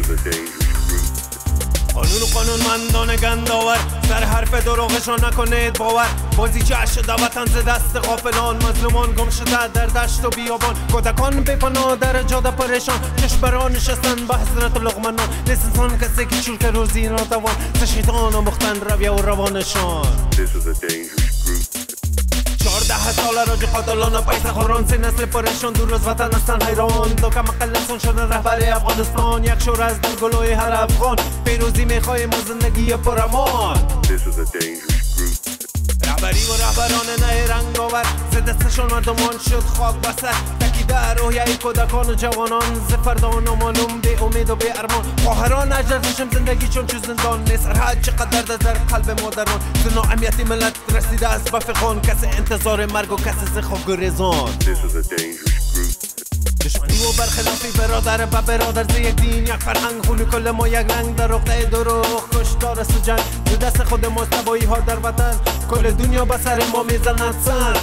قانونمندان گنداور سر حرف دروغشان نکنید باور بازی جشن شده وطن ز دست غافلان مظلومان گم شده در دشت و بیابان کودکان بپناه در جاده پریشان چشم نشستن به حضرت لقمنان نیست انسان کسی که چون که روزی ناتوان ز شیطان آموختن رویه و روانشان 14 سال راجی خادلان و پیسه خوران سی نسل پریشان دور از وطن هستن حیران دو که مقلسان شده رهبر افغانستان یک شور از در گلوی هر افغان پیروزی میخوایم و زندگی پرامان رهبری و رهبران نه رنگ آور ز دستشان مردمان شد خاک بسر تکیده روحیه کودکان و جوانان ز فردا نامعلوم به امید و به ارمان خواهران اجرشم زندگی چون چو زندان نیست سرحد چقدر در قلب مادران ز نااهمیتی ملت رسیده است به فغان کسی انتظار مرگ و کسی ز خواب گریزان دشمنی و برخلافی برادر به برادر ز یک دین یک فرهنگ خون کل ما یک رنگ در رقطه دروغ کشتار است جنگ دو دست خود ماست تباهی ها در وطن کل دنیا به سر ما میزند سر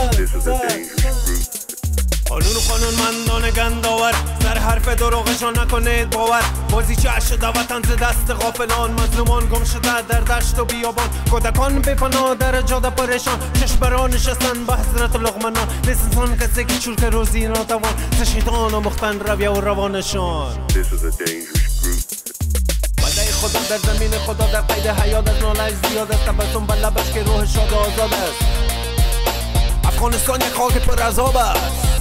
قانونمندان گنداور سر حرف دروغشان نکنید باور بازی چه شده وطن ز دست غافلان مظلومان گم شده در دشت و بیابان کودکان بپناه در جاده پریشان چشم نشستن به حضرت لقمنان نیست انسان کسی که چون که روزی ناتوان ز شیطان آموختن رویه و روانشان بنده خدا در زمین خدا در قید حیات از نالش زیاد است تبسم بر لبش که روح شاد و آزاد است افغانستان یک خاک پر عذاب است